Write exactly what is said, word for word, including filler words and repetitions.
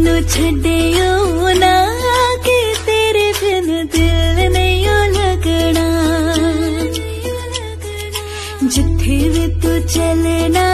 मैनू छड्डियो ना कि तेरे बिन दिल नहीं लगना। जिथे भी तू चलना